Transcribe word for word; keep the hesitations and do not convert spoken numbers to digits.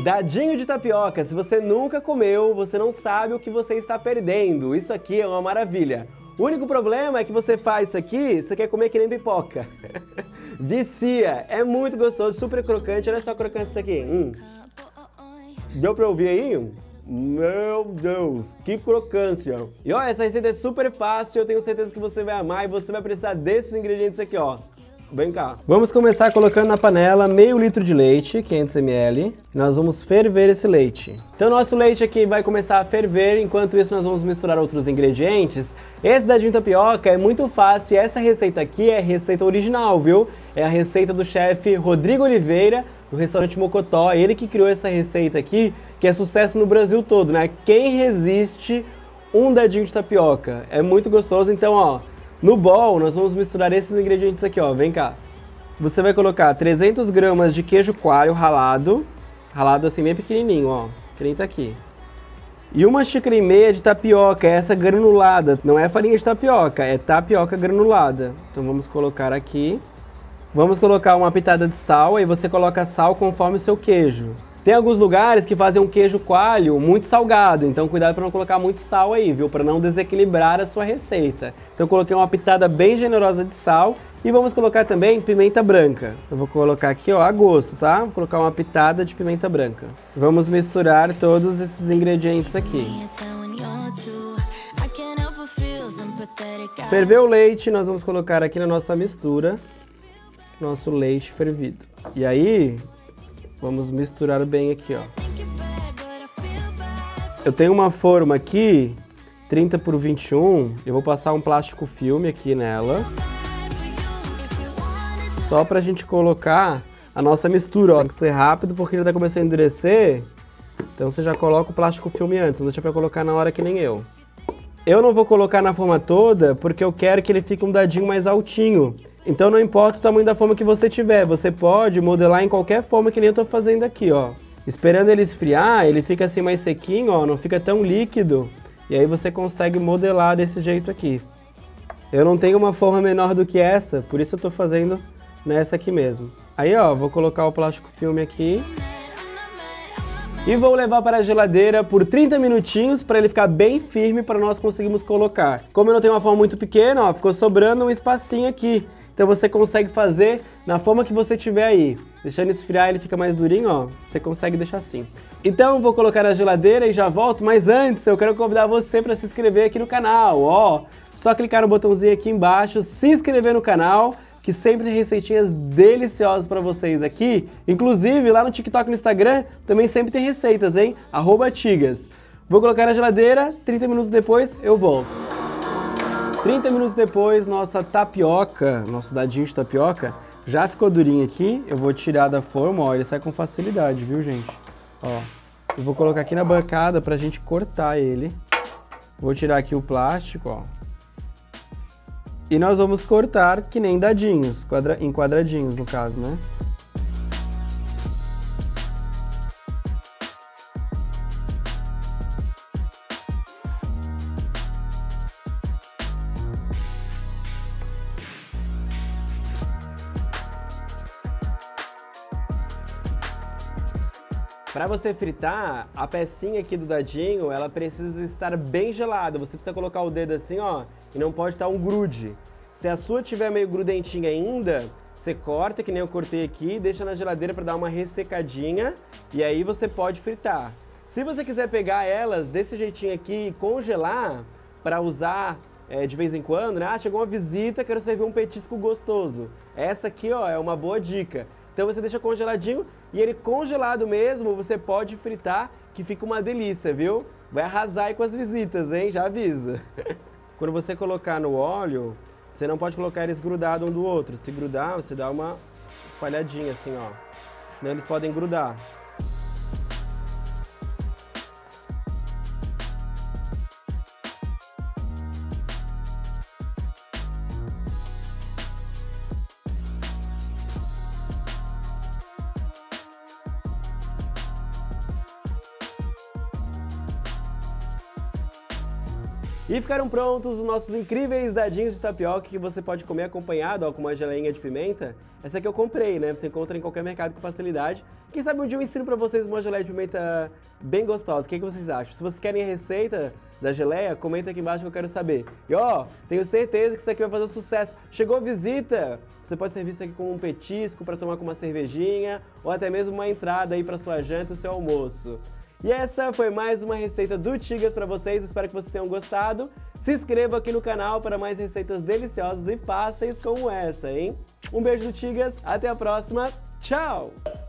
Dadinho de tapioca, se você nunca comeu, você não sabe o que você está perdendo. Isso aqui é uma maravilha. O único problema é que você faz isso aqui, você quer comer que nem pipoca. Vicia, é muito gostoso, super crocante, olha só a crocância disso aqui. Hum. Deu pra ouvir aí? Meu Deus, que crocância! E ó, essa receita é super fácil, eu tenho certeza que você vai amar e você vai precisar desses ingredientes aqui, ó. Vem cá. Vamos começar colocando na panela meio litro de leite, quinhentos mililitros. Nós vamos ferver esse leite. Então nosso leite aqui vai começar a ferver, enquanto isso nós vamos misturar outros ingredientes. Esse dadinho de tapioca é muito fácil e essa receita aqui é a receita original, viu? É a receita do chefe Rodrigo Oliveira, do restaurante Mocotó. Ele que criou essa receita aqui, que é sucesso no Brasil todo, né? Quem resiste um dadinho de tapioca? É muito gostoso, então ó... No bowl, nós vamos misturar esses ingredientes aqui, ó, vem cá. Você vai colocar trezentas gramas de queijo coalho ralado, ralado assim bem pequenininho, ó, que nem tá aqui. E uma xícara e meia de tapioca, essa granulada, não é farinha de tapioca, é tapioca granulada. Então vamos colocar aqui. Vamos colocar uma pitada de sal, aí você coloca sal conforme o seu queijo. Tem alguns lugares que fazem um queijo coalho muito salgado, então cuidado para não colocar muito sal aí, viu? Para não desequilibrar a sua receita. Então eu coloquei uma pitada bem generosa de sal e vamos colocar também pimenta branca. Eu vou colocar aqui, ó, a gosto, tá? Vou colocar uma pitada de pimenta branca. Vamos misturar todos esses ingredientes aqui. Ferveu o leite, nós vamos colocar aqui na nossa mistura nosso leite fervido. E aí... vamos misturar bem aqui, ó. Eu tenho uma forma aqui, trinta por vinte e um, eu vou passar um plástico filme aqui nela. Só pra gente colocar a nossa mistura, ó. Tem que ser rápido porque já tá começando a endurecer. Então você já coloca o plástico filme antes, não deixa pra colocar na hora que nem eu. Eu não vou colocar na forma toda porque eu quero que ele fique um dadinho mais altinho. Então não importa o tamanho da forma que você tiver, você pode modelar em qualquer forma que nem eu tô fazendo aqui, ó. Esperando ele esfriar, ele fica assim mais sequinho, ó, não fica tão líquido. E aí você consegue modelar desse jeito aqui. Eu não tenho uma forma menor do que essa, por isso eu tô fazendo nessa aqui mesmo. Aí, ó, vou colocar o plástico filme aqui. E vou levar para a geladeira por trinta minutinhos para ele ficar bem firme para nós conseguirmos colocar. Como eu não tenho uma forma muito pequena, ó, ficou sobrando um espacinho aqui. Então você consegue fazer na forma que você tiver aí. Deixando esfriar, ele fica mais durinho, ó. Você consegue deixar assim. Então vou colocar na geladeira e já volto, mas antes eu quero convidar você para se inscrever aqui no canal, ó. Só clicar no botãozinho aqui embaixo, se inscrever no canal, que sempre tem receitinhas deliciosas para vocês aqui. Inclusive lá no TikTok e no Instagram também sempre tem receitas, hein? arroba Tigas. Vou colocar na geladeira, trinta minutos depois eu volto. trinta minutos depois, nossa tapioca, nosso dadinho de tapioca, já ficou durinho aqui. Eu vou tirar da forma, ó, ele sai com facilidade, viu, gente? Ó, eu vou colocar aqui na bancada pra gente cortar ele. Vou tirar aqui o plástico, ó. E nós vamos cortar que nem dadinhos, quadra... em quadradinhos no caso, né? Para você fritar, a pecinha aqui do dadinho, ela precisa estar bem gelada. Você precisa colocar o dedo assim, ó, e não pode estar um grude. Se a sua tiver meio grudentinha ainda, você corta, que nem eu cortei aqui, deixa na geladeira para dar uma ressecadinha, e aí você pode fritar. Se você quiser pegar elas desse jeitinho aqui e congelar, para usar é, de vez em quando, né? Ah, chegou uma visita, quero servir um petisco gostoso. Essa aqui, ó, é uma boa dica. Então você deixa congeladinho e ele congelado mesmo, você pode fritar, que fica uma delícia, viu? Vai arrasar aí com as visitas, hein? Já aviso. Quando você colocar no óleo, você não pode colocar eles grudados um do outro. Se grudar, você dá uma espalhadinha assim, ó. Senão eles podem grudar. E ficaram prontos os nossos incríveis dadinhos de tapioca que você pode comer acompanhado, ó, com uma geleinha de pimenta. Essa aqui eu comprei, né? Você encontra em qualquer mercado com facilidade. Quem sabe um dia eu ensino pra vocês uma geleia de pimenta bem gostosa. O que, que vocês acham? Se vocês querem a receita da geleia, comenta aqui embaixo que eu quero saber. E ó, tenho certeza que isso aqui vai fazer sucesso. Chegou visita! Você pode servir isso aqui como um petisco para tomar com uma cervejinha ou até mesmo uma entrada aí para sua janta e seu almoço. E essa foi mais uma receita do Tigas para vocês, espero que vocês tenham gostado. Se inscreva aqui no canal para mais receitas deliciosas e fáceis como essa, hein? Um beijo do Tigas, até a próxima, tchau!